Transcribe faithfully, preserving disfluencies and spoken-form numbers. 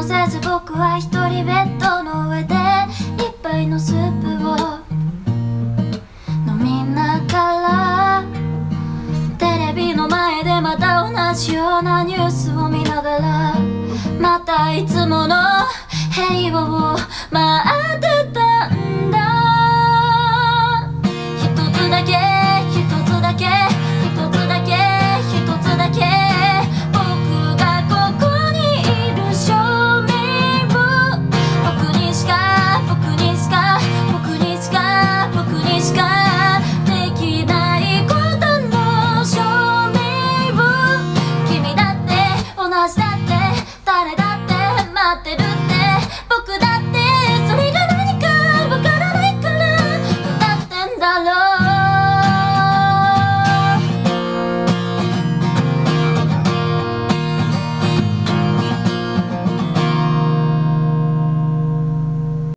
せず僕は一人ベッドの上で一杯のスープを飲みながらテレビの前でまた同じようなニュースを見ながらまたいつもの平和を待ってたんだ。一つだけ一つだけ一つだけ一つだけ僕がここにいる証明を僕にしか僕にしか